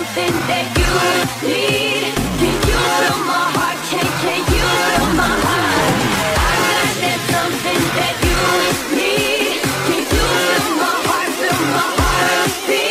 something that you need? Can you feel my heart? Can you feel my heart? I got that something that you need. Can you feel my heart? Feel my heart beat?